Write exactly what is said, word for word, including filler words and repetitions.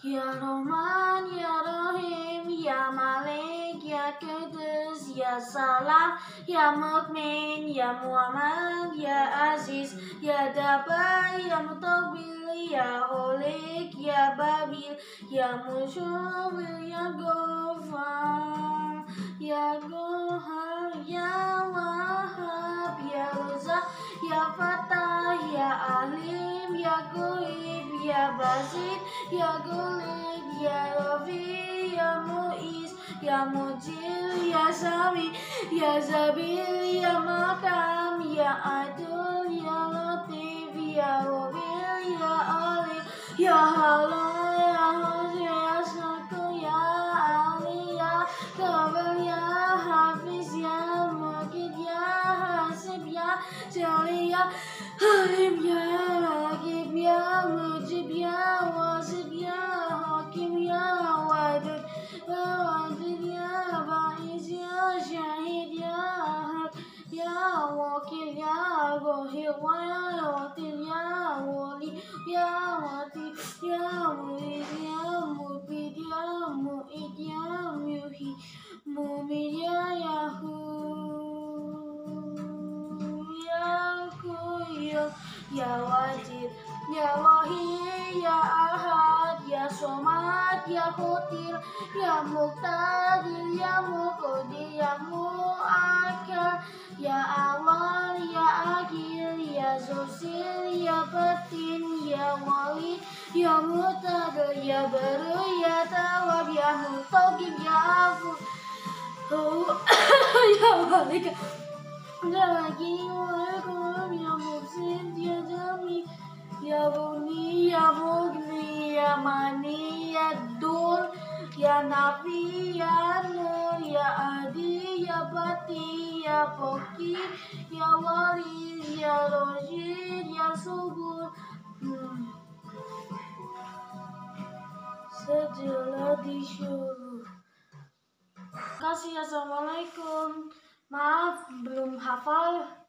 Ya Rahman, Ya Rahim, Ya Malik, Ya Qudus, Ya Salam, Ya Mukmin, Ya Muhammad, Ya Aziz, Ya Jabbar, Ya Mutawwil, Ya Holik, Ya Babil, Ya Musyawwir, Ya Ghaffar, Ya Qahhar, Ya Wahhab, Ya Razzaq, Ya Fattah, Ya Alim, Ya Ghaib, Ya Basir, Ya Ghalib, Ya Rafi, Ya Mu'iz, Ya Mujil, Ya Sami, Ya Zabil, Ya Makam, Ya Adul, Ya Latif, Ya Wabil, Ya Alif, Ya Halal, Ya Haji, Ya Sakur, Ya Ali, Ya Kabar, Ya Hafiz, Ya Mukid, Ya Hasib, Ya Jali, Ya Halim, Ya Raqib, Ya Mujib, Ya Wasib, Ya Hakim, Ya Wadud, Ya Wajid, Ya Ba'is, Ya Syahid, Ya Ahad, Ya Wakil, Ya Ghafir, Ya Latif, Ya Wali, Ya Latif, Ya Murid, Ya Mubid, Ya Mu'id, Ya Muhyi, Mumid, Ya Yahud, Ya Qayyum, Ya Wajid, Ya Wahid, Ya Ahad, Ya Somad, Ya Qadir, Ya Muqtadir, Ya Muqaddir, Ya Muakkar, Ya Awal, Ya Akhir, Ya Zosir, Ya Batin, Ya Wali, Ya Muqtadir, Ya Baru, Ya Tawab, Ya Muqtadir, Ya Afu, Ya Malik, Ya Hakim, Ya Muhsin, Ya Jami, Ya Buni, Ya Mugni, Ya Mani, Ya Dul, Ya Nafi, Ya Nur, Ya Adi, Ya Bati, Ya Poki, Ya Wali, Ya Rashid, Ya Subur. Hmm. Sejelas disuruh. Terima kasih. Assalamualaikum. Maaf belum hafal.